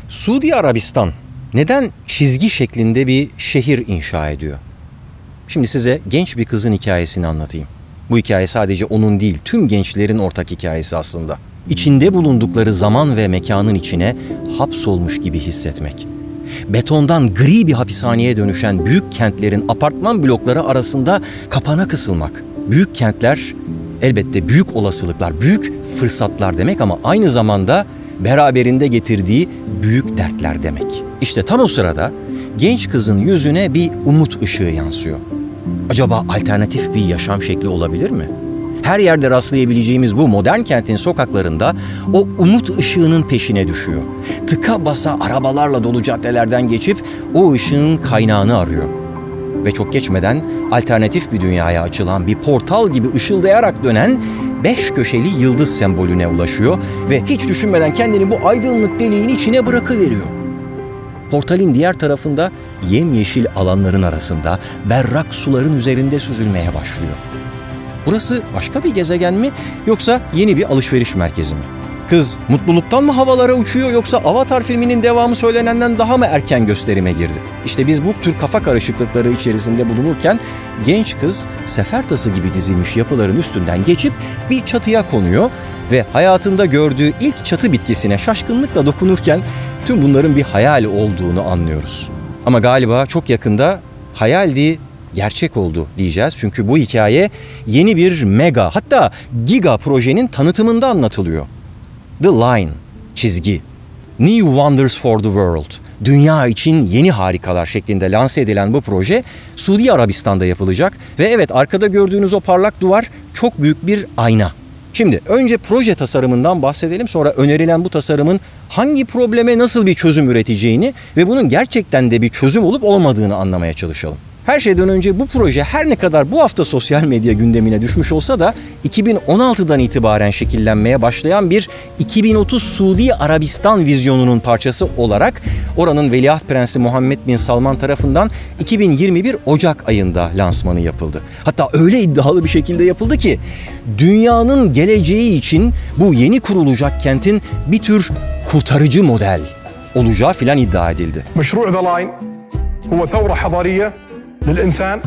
Suudi Arabistan neden çizgi şeklinde bir şehir inşa ediyor? Şimdi size genç bir kızın hikayesini anlatayım. Bu hikaye sadece onun değil, tüm gençlerin ortak hikayesi aslında. İçinde bulundukları zaman ve mekanın içine hapsolmuş gibi hissetmek. Betondan gri bir hapishaneye dönüşen büyük kentlerin apartman blokları arasında kapana kısılmak. Büyük kentler elbette büyük olasılıklar, büyük fırsatlar demek ama aynı zamanda beraberinde getirdiği büyük dertler demek. İşte tam o sırada genç kızın yüzüne bir umut ışığı yansıyor. Acaba alternatif bir yaşam şekli olabilir mi? Her yerde rastlayabileceğimiz bu modern kentin sokaklarında o umut ışığının peşine düşüyor. Tıka basa arabalarla dolu caddelerden geçip o ışığın kaynağını arıyor. Ve çok geçmeden alternatif bir dünyaya açılan bir portal gibi ışıldayarak dönen 5 köşeli yıldız sembolüne ulaşıyor ve hiç düşünmeden kendini bu aydınlık deliğin içine bırakıveriyor. Portalin diğer tarafında yemyeşil alanların arasında berrak suların üzerinde süzülmeye başlıyor. Burası başka bir gezegen mi yoksa yeni bir alışveriş merkezi mi? Kız mutluluktan mı havalara uçuyor yoksa Avatar filminin devamı söylenenden daha mı erken gösterime girdi? İşte biz bu tür kafa karışıklıkları içerisinde bulunurken genç kız sefer tası gibi dizilmiş yapıların üstünden geçip bir çatıya konuyor ve hayatında gördüğü ilk çatı bitkisine şaşkınlıkla dokunurken tüm bunların bir hayal olduğunu anlıyoruz. Ama galiba çok yakında hayaldi, gerçek oldu diyeceğiz. Çünkü bu hikaye yeni bir mega hatta giga projenin tanıtımında anlatılıyor. The Line, çizgi. New Wonders for the World. Dünya için yeni harikalar şeklinde lanse edilen bu proje Suudi Arabistan'da yapılacak. Ve evet arkada gördüğünüz o parlak duvar çok büyük bir ayna. Şimdi önce proje tasarımından bahsedelim, sonra önerilen bu tasarımın hangi probleme nasıl bir çözüm üreteceğini ve bunun gerçekten de bir çözüm olup olmadığını anlamaya çalışalım. Her şeyden önce bu proje her ne kadar bu hafta sosyal medya gündemine düşmüş olsa da 2016'dan itibaren şekillenmeye başlayan bir 2030 Suudi Arabistan vizyonunun parçası olarak oranın Veliaht Prensi Muhammed Bin Salman tarafından 2021 Ocak ayında lansmanı yapıldı. Hatta öyle iddialı bir şekilde yapıldı ki dünyanın geleceği için bu yeni kurulacak kentin bir tür kurtarıcı model olacağı filan iddia edildi. Meşru' The Line huve thawra hadariye للإنسان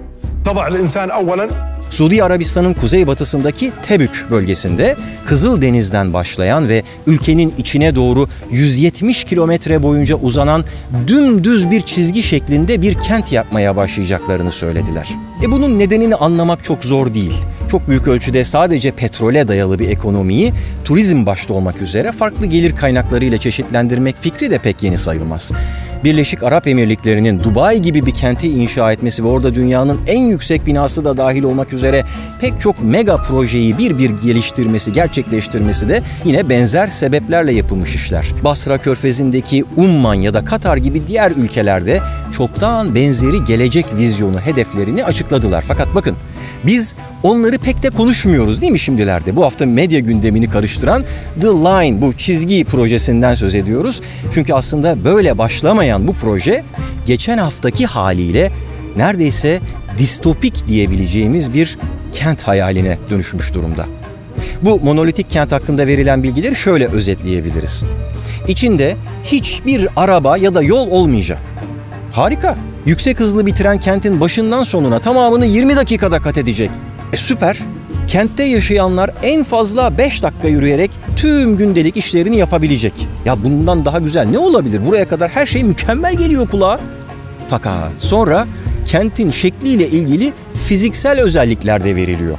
تضع الإنسان أولاً. Suudi Arabistan'ın kuzeybatısındaki Tebük bölgesinde Kızıldeniz'den başlayan ve ülkenin içine doğru 170 kilometre boyunca uzanan dümdüz bir çizgi şeklinde bir kent yapmaya başlayacaklarını söylediler. Bunun nedenini anlamak çok zor değil. Çok büyük ölçüde sadece petrole dayalı bir ekonomiyi turizm başta olmak üzere farklı gelir kaynaklarıyla çeşitlendirmek fikri de pek yeni sayılmaz. Birleşik Arap Emirlikleri'nin Dubai gibi bir kenti inşa etmesi ve orada dünyanın en yüksek binası da dahil olmak üzere pek çok mega projeyi bir geliştirmesi, gerçekleştirmesi de yine benzer sebeplerle yapılmış işler. Basra Körfezi'ndeki Umman ya da Katar gibi diğer ülkelerde çoktan benzeri gelecek vizyonu, hedeflerini açıkladılar. Fakat bakın biz onları pek de konuşmuyoruz değil mi şimdilerde? Bu hafta medya gündemini karıştıran The Line, bu çizgi projesinden söz ediyoruz. Çünkü aslında böyle başlamayan bu proje geçen haftaki haliyle neredeyse distopik diyebileceğimiz bir kent hayaline dönüşmüş durumda. Bu monolitik kent hakkında verilen bilgileri şöyle özetleyebiliriz. İçinde hiçbir araba ya da yol olmayacak. Harika. Yüksek hızlı bir tren kentin başından sonuna tamamını 20 dakikada kat edecek. Süper. Kentte yaşayanlar en fazla 5 dakika yürüyerek tüm gündelik işlerini yapabilecek. Ya bundan daha güzel ne olabilir? Buraya kadar her şey mükemmel geliyor kulağa. Fakat sonra kentin şekliyle ilgili fiziksel özellikler de veriliyor.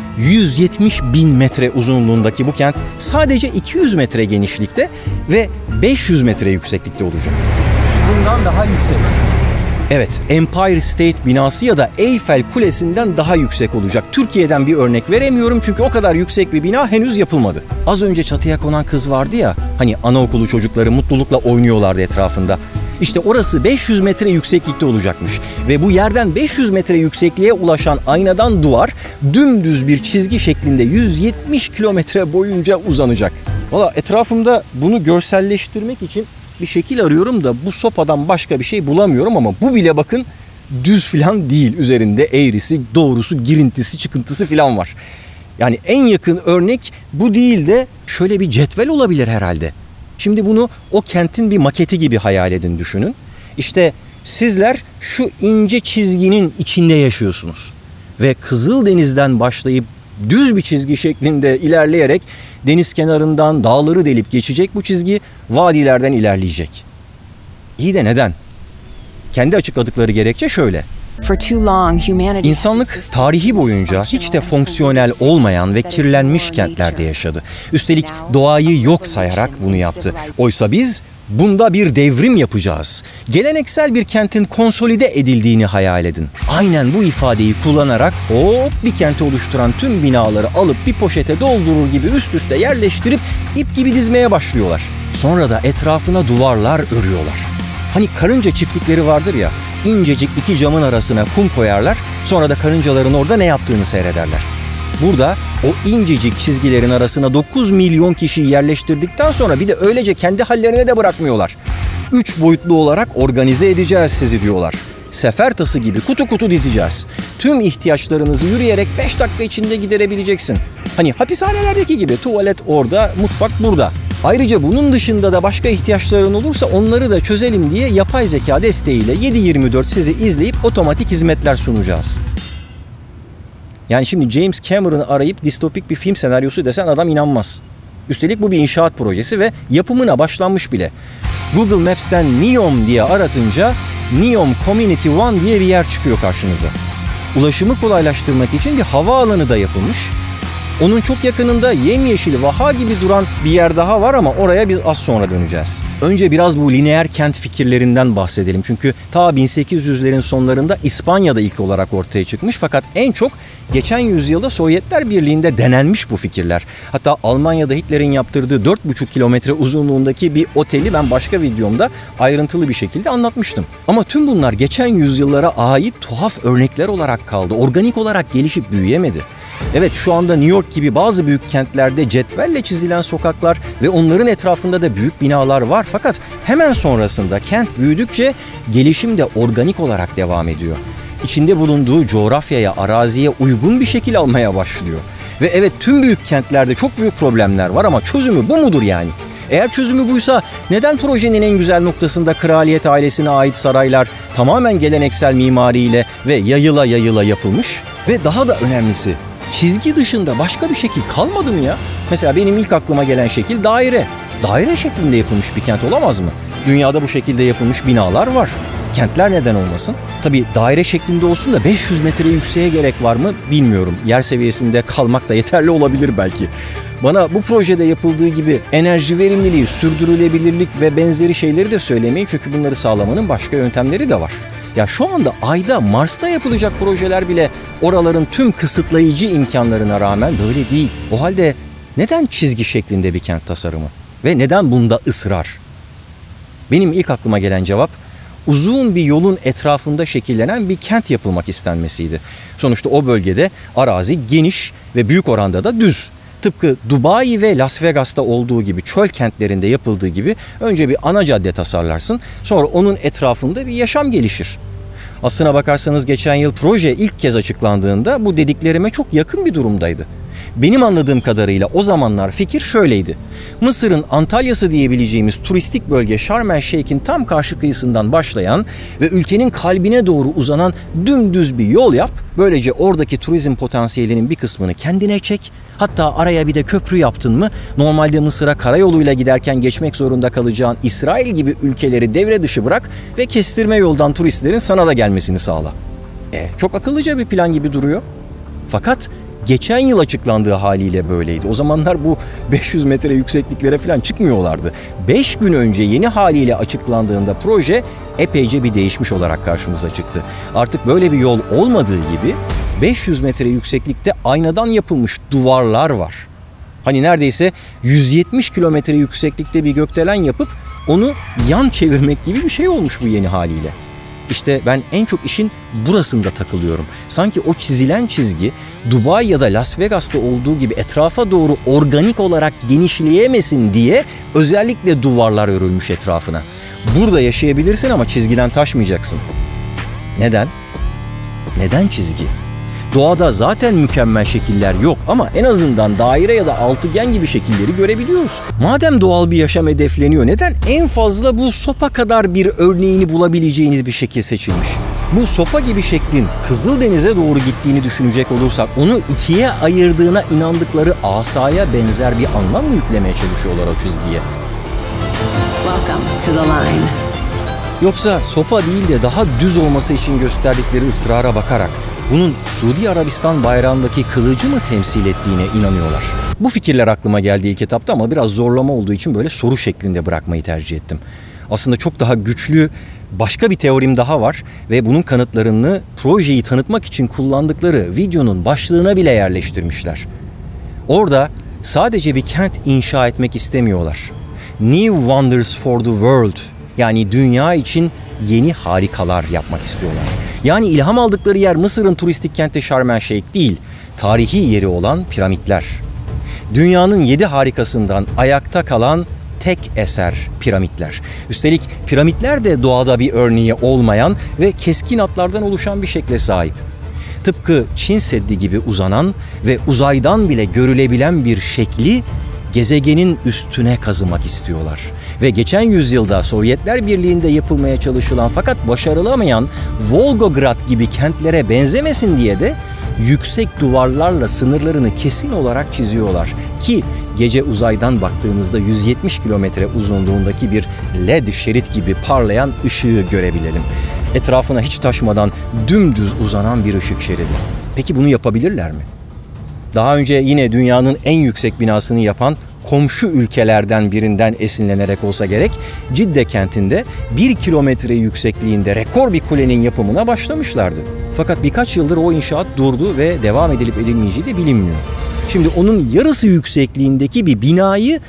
170 bin metre uzunluğundaki bu kent sadece 200 metre genişlikte ve 500 metre yükseklikte olacak. Bundan daha yüksek. Evet, Empire State binası ya da Eyfel Kulesi'nden daha yüksek olacak. Türkiye'den bir örnek veremiyorum çünkü o kadar yüksek bir bina henüz yapılmadı. Az önce çatıya konan kız vardı ya, hani anaokulu çocukları mutlulukla oynuyorlardı etrafında. İşte orası 500 metre yükseklikte olacakmış. Ve bu yerden 500 metre yüksekliğe ulaşan aynadan duvar dümdüz bir çizgi şeklinde 170 kilometre boyunca uzanacak. Valla etrafımda bunu görselleştirmek için bir şekil arıyorum da bu sopadan başka bir şey bulamıyorum ama bu bile bakın düz falan değil. Üzerinde eğrisi, doğrusu, girintisi, çıkıntısı falan var. Yani en yakın örnek bu değil de şöyle bir cetvel olabilir herhalde. Şimdi bunu o kentin bir maketi gibi hayal edin, düşünün. İşte sizler şu ince çizginin içinde yaşıyorsunuz. Ve Kızıldeniz'den başlayıp düz bir çizgi şeklinde ilerleyerek deniz kenarından dağları delip geçecek bu çizgi, vadilerden ilerleyecek. İyi de neden? Kendi açıkladıkları gerekçe şöyle. İnsanlık tarihi boyunca hiç de fonksiyonel olmayan ve kirlenmiş kentlerde yaşadı. Üstelik doğayı yok sayarak bunu yaptı. Oysa biz bunda bir devrim yapacağız. Geleneksel bir kentin konsolide edildiğini hayal edin. Aynen bu ifadeyi kullanarak hop bir kenti oluşturan tüm binaları alıp bir poşete doldurur gibi üst üste yerleştirip ip gibi dizmeye başlıyorlar. Sonra da etrafına duvarlar örüyorlar. Hani karınca çiftlikleri vardır ya, incecik iki camın arasına kum koyarlar, sonra da karıncaların orada ne yaptığını seyrederler. Burada o incecik çizgilerin arasına 9 milyon kişiyi yerleştirdikten sonra bir de öylece kendi hallerine de bırakmıyorlar. 3 boyutlu olarak organize edeceğiz sizi diyorlar. Sefer tası gibi kutu kutu dizeceğiz. Tüm ihtiyaçlarınızı yürüyerek 5 dakika içinde giderebileceksin. Hani hapishanelerdeki gibi tuvalet orada, mutfak burada. Ayrıca bunun dışında da başka ihtiyaçların olursa onları da çözelim diye yapay zeka desteğiyle 7/24 sizi izleyip otomatik hizmetler sunacağız. Yani şimdi James Cameron'ı arayıp distopik bir film senaryosu desen adam inanmaz. Üstelik bu bir inşaat projesi ve yapımına başlanmış bile. Google Maps'ten NEOM diye aratınca NEOM Community One diye bir yer çıkıyor karşınıza. Ulaşımı kolaylaştırmak için bir havaalanı da yapılmış. Onun çok yakınında yemyeşil vaha gibi duran bir yer daha var ama oraya biz az sonra döneceğiz. Önce biraz bu lineer kent fikirlerinden bahsedelim. Çünkü ta 1800'lerin sonlarında İspanya'da ilk olarak ortaya çıkmış. Fakat en çok geçen yüzyılda Sovyetler Birliği'nde denenmiş bu fikirler. Hatta Almanya'da Hitler'in yaptırdığı 4,5 kilometre uzunluğundaki bir oteli ben başka videomda ayrıntılı bir şekilde anlatmıştım. Ama tüm bunlar geçen yüzyıllara ait tuhaf örnekler olarak kaldı. Organik olarak gelişip büyüyemedi. Evet, şu anda New York gibi bazı büyük kentlerde cetvelle çizilen sokaklar ve onların etrafında da büyük binalar var. Fakat hemen sonrasında kent büyüdükçe gelişim de organik olarak devam ediyor. İçinde bulunduğu coğrafyaya, araziye uygun bir şekil almaya başlıyor. Ve evet, tüm büyük kentlerde çok büyük problemler var ama çözümü bu mudur yani? Eğer çözümü buysa neden projenin en güzel noktasında kraliyet ailesine ait saraylar tamamen geleneksel mimariyle ve yayıla yayıla yapılmış? Ve daha da önemlisi, çizgi dışında başka bir şekil kalmadı mı ya? Mesela benim ilk aklıma gelen şekil daire. Daire şeklinde yapılmış bir kent olamaz mı? Dünyada bu şekilde yapılmış binalar var. Kentler neden olmasın? Tabii daire şeklinde olsun da 500 metre yükseğe gerek var mı bilmiyorum. Yer seviyesinde kalmak da yeterli olabilir belki. Bana bu projede yapıldığı gibi enerji verimliliği, sürdürülebilirlik ve benzeri şeyleri de söylemeyin. Çünkü bunları sağlamanın başka yöntemleri de var. Ya şu anda Ay'da, Mars'ta yapılacak projeler bile oraların tüm kısıtlayıcı imkanlarına rağmen böyle değil. O halde neden çizgi şeklinde bir kent tasarımı? Ve neden bunda ısrar? Benim ilk aklıma gelen cevap, uzun bir yolun etrafında şekillenen bir kent yapılmak istenmesiydi. Sonuçta o bölgede arazi geniş ve büyük oranda da düz. Tıpkı Dubai ve Las Vegas'ta olduğu gibi, çöl kentlerinde yapıldığı gibi önce bir ana cadde tasarlarsın, sonra onun etrafında bir yaşam gelişir. Aslına bakarsanız geçen yıl proje ilk kez açıklandığında bu dediklerime çok yakın bir durumdaydı. Benim anladığım kadarıyla o zamanlar fikir şöyleydi. Mısır'ın Antalya'sı diyebileceğimiz turistik bölge Şarm El Şeyh'in tam karşı kıyısından başlayan ve ülkenin kalbine doğru uzanan dümdüz bir yol yap. Böylece oradaki turizm potansiyelinin bir kısmını kendine çek. Hatta araya bir de köprü yaptın mı normalde Mısır'a karayoluyla giderken geçmek zorunda kalacağın İsrail gibi ülkeleri devre dışı bırak ve kestirme yoldan turistlerin sana da gelmesini sağla. Çok akıllıca bir plan gibi duruyor. Fakat geçen yıl açıklandığı haliyle böyleydi. O zamanlar bu 500 metre yüksekliklere falan çıkmıyorlardı. 5 gün önce yeni haliyle açıklandığında proje epeyce bir değişmiş olarak karşımıza çıktı. Artık böyle bir yol olmadığı gibi 500 metre yükseklikte aynadan yapılmış duvarlar var. Hani neredeyse 170 kilometre yükseklikte bir gökdelen yapıp onu yan çevirmek gibi bir şey olmuş bu yeni haliyle. İşte ben en çok işin burasında takılıyorum. Sanki o çizilen çizgi Dubai ya da Las Vegas'ta olduğu gibi etrafa doğru organik olarak genişleyemesin diye özellikle duvarlar örülmüş etrafına. Burada yaşayabilirsin ama çizgiden taşmayacaksın. Neden? Neden çizgi? Doğada zaten mükemmel şekiller yok ama en azından daire ya da altıgen gibi şekilleri görebiliyoruz. Madem doğal bir yaşam hedefleniyor, neden en fazla bu sopa kadar bir örneğini bulabileceğiniz bir şekil seçilmiş? Bu sopa gibi şeklin Kızıldeniz'e doğru gittiğini düşünecek olursak onu ikiye ayırdığına inandıkları asaya benzer bir anlam mı yüklemeye çalışıyorlar o çizgiye? Welcome to the line. Yoksa sopa değil de daha düz olması için gösterdikleri ısrara bakarak bunun Suudi Arabistan bayrağındaki kılıcı mı temsil ettiğine inanıyorlar? Bu fikirler aklıma geldi ilk etapta ama biraz zorlama olduğu için böyle soru şeklinde bırakmayı tercih ettim. Aslında çok daha güçlü başka bir teorim daha var ve bunun kanıtlarını projeyi tanıtmak için kullandıkları videonun başlığına bile yerleştirmişler. Orada sadece bir kent inşa etmek istemiyorlar. New Wonders for the World, yani dünya için yeni harikalar yapmak istiyorlar. Yani ilham aldıkları yer Mısır'ın turistik kenti Şarm El Şeyh değil, tarihi yeri olan piramitler. Dünyanın 7 harikasından ayakta kalan tek eser piramitler. Üstelik piramitler de doğada bir örneği olmayan ve keskin hatlardan oluşan bir şekle sahip. Tıpkı Çin Seddi gibi uzanan ve uzaydan bile görülebilen bir şekli gezegenin üstüne kazımak istiyorlar. Ve geçen yüzyılda Sovyetler Birliği'nde yapılmaya çalışılan fakat başarılamayan Volgograd gibi kentlere benzemesin diye de yüksek duvarlarla sınırlarını kesin olarak çiziyorlar. Ki gece uzaydan baktığınızda 170 kilometre uzunluğundaki bir LED şerit gibi parlayan ışığı görebilelim. Etrafına hiç taşmadan dümdüz uzanan bir ışık şeridi. Peki bunu yapabilirler mi? Daha önce yine dünyanın en yüksek binasını yapan komşu ülkelerden birinden esinlenerek olsa gerek Cidde kentinde 1 kilometre yüksekliğinde rekor bir kulenin yapımına başlamışlardı. Fakat birkaç yıldır o inşaat durdu ve devam edilip edilmeyeceği de bilinmiyor. Şimdi onun yarısı yüksekliğindeki bir binayı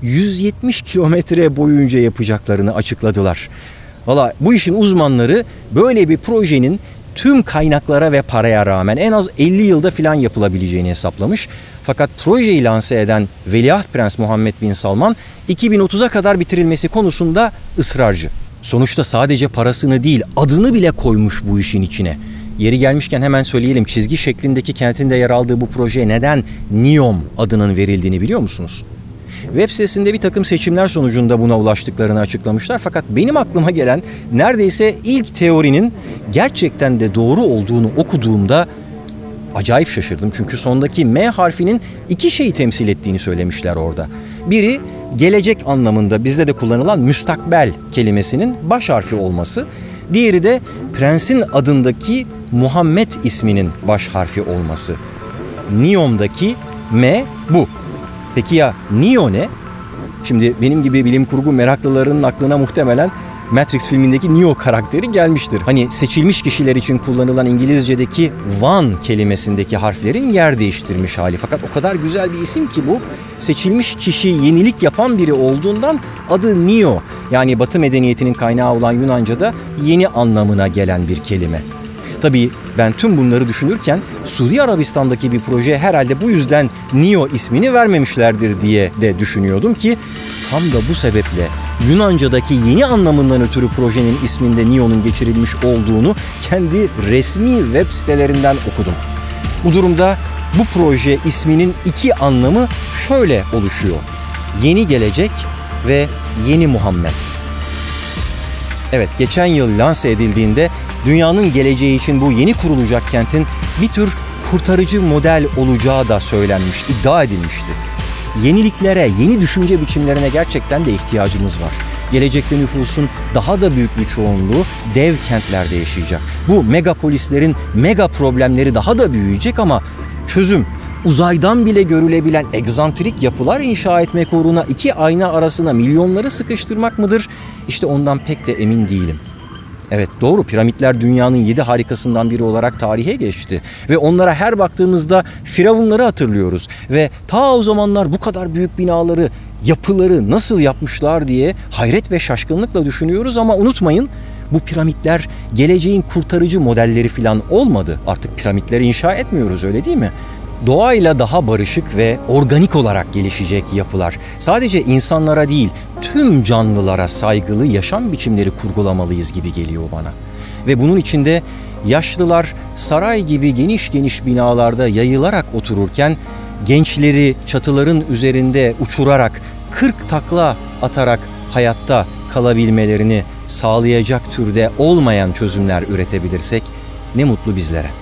170 kilometre boyunca yapacaklarını açıkladılar. Valla bu işin uzmanları böyle bir projenin tüm kaynaklara ve paraya rağmen en az 50 yılda filan yapılabileceğini hesaplamış. Fakat projeyi lanse eden Veliaht Prens Muhammed Bin Salman 2030'a kadar bitirilmesi konusunda ısrarcı. Sonuçta sadece parasını değil adını bile koymuş bu işin içine. Yeri gelmişken hemen söyleyelim, çizgi şeklindeki kentinde yer aldığı bu projeye neden NEOM adının verildiğini biliyor musunuz? Web sitesinde bir takım seçimler sonucunda buna ulaştıklarını açıklamışlar. Fakat benim aklıma gelen neredeyse ilk teorinin gerçekten de doğru olduğunu okuduğumda acayip şaşırdım. Çünkü sondaki M harfinin iki şeyi temsil ettiğini söylemişler orada. Biri gelecek anlamında bizde de kullanılan müstakbel kelimesinin baş harfi olması. Diğeri de prensin adındaki Muhammed isminin baş harfi olması. NEOM'daki M bu. Peki ya Neo ne? Şimdi benim gibi bilim kurgu meraklılarının aklına muhtemelen Matrix filmindeki Neo karakteri gelmiştir. Hani seçilmiş kişiler için kullanılan İngilizce'deki one kelimesindeki harflerin yer değiştirmiş hali. Fakat o kadar güzel bir isim ki bu. Seçilmiş kişi yenilik yapan biri olduğundan adı Neo. Yani Batı medeniyetinin kaynağı olan Yunanca'da yeni anlamına gelen bir kelime. Tabii ben tüm bunları düşünürken Suudi Arabistan'daki bir proje herhalde bu yüzden Neo ismini vermemişlerdir diye de düşünüyordum ki tam da bu sebeple Yunanca'daki yeni anlamından ötürü projenin isminde Neo'nun geçirilmiş olduğunu kendi resmi web sitelerinden okudum. Bu durumda bu proje isminin iki anlamı şöyle oluşuyor: yeni gelecek ve yeni Muhammed. Evet, geçen yıl lanse edildiğinde dünyanın geleceği için bu yeni kurulacak kentin bir tür kurtarıcı model olacağı da söylenmiş, iddia edilmişti. Yeniliklere, yeni düşünce biçimlerine gerçekten de ihtiyacımız var. Gelecekte nüfusun daha da büyük bir çoğunluğu dev kentlerde yaşayacak. Bu megapolislerin mega problemleri daha da büyüyecek ama çözüm uzaydan bile görülebilen egzantrik yapılar inşa etmek uğruna iki ayna arasına milyonları sıkıştırmak mıdır? İşte ondan pek de emin değilim. Evet, doğru, piramitler dünyanın 7 harikasından biri olarak tarihe geçti. Ve onlara her baktığımızda firavunları hatırlıyoruz. Ve ta o zamanlar bu kadar büyük binaları, yapıları nasıl yapmışlar diye hayret ve şaşkınlıkla düşünüyoruz. Ama unutmayın, bu piramitler geleceğin kurtarıcı modelleri falan olmadı. Artık piramitleri inşa etmiyoruz, öyle değil mi? Doğayla daha barışık ve organik olarak gelişecek yapılar. Sadece insanlara değil, tüm canlılara saygılı yaşam biçimleri kurgulamalıyız gibi geliyor bana. ve bunun içinde yaşlılar saray gibi geniş geniş binalarda yayılarak otururken gençleri çatıların üzerinde uçurarak 40 takla atarak hayatta kalabilmelerini sağlayacak türde olmayan çözümler üretebilirsek ne mutlu bizlere.